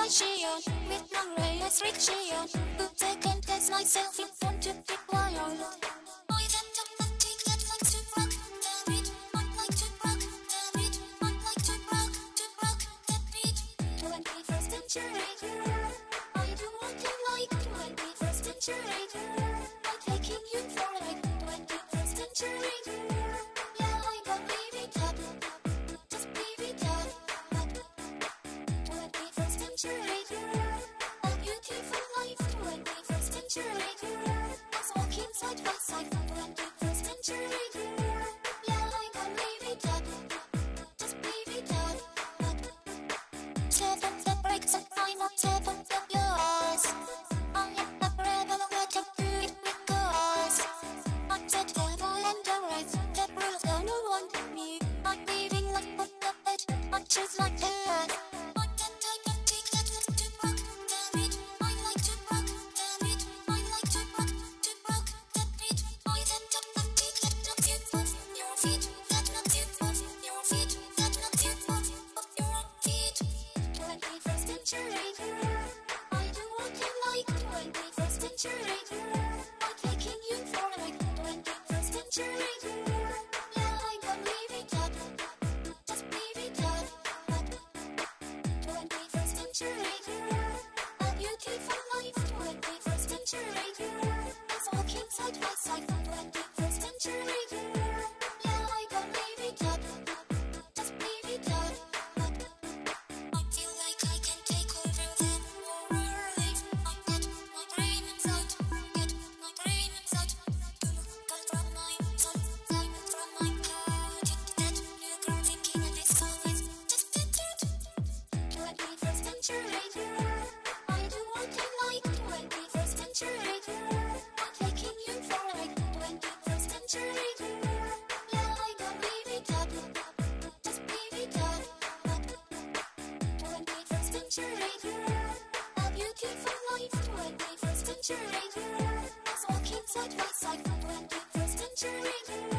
shield with no ray restriction. Who take and test myself in want to be wild. I then don't take that likes to rock, damn it. I like to rock, damn it. I like to rock that beat. 21st century girl, I do what you like. 21st century girl, I'm taking you for a ride. 21st century girl, yeah, I gon' leave it up. Just leave it up. 21st century girl, a beautiful life. 21st century girl, let's walking side by side. 21st century girl, yeah, I gon' leave it up. Just leave it up. Seven the breaks and I'm on seven the yours. I am the rebel what I do it because I'm the devil and the right. The rules don't want me. I'm living like a puppet. I choose like that. I'm the type of chick that loves to rock, damn it. I like to rock, damn it. I like to rock that beat. I the type of chick that knocks you off your feet. That knocks you off your feet. That knocks you off your feet. 21st century girl, I do what you like. 21st century girl, I'm taking you for a ride. 21st century girl, yeah, I gon' leave it up. Just leave it up. 21st century girl, a beautiful life. 21st century girl, let's walking side by side. 21st century girl, yeah, I gon' leave it up. Just leave it up. I feel like I can take over the world. I get my brain inside, get my brain inside. To look from my soul, diamond from my heart. That new girl thinking that this song is just a dirt. 21st century girl, I do what you like. 21st century girl, I'm taking you for a ride. 21st century girl, yeah, I gon' leave it up. Just leave it up. 21st century girl, a beautiful life. 21st century girl, let's walking side by side. 21st century girl.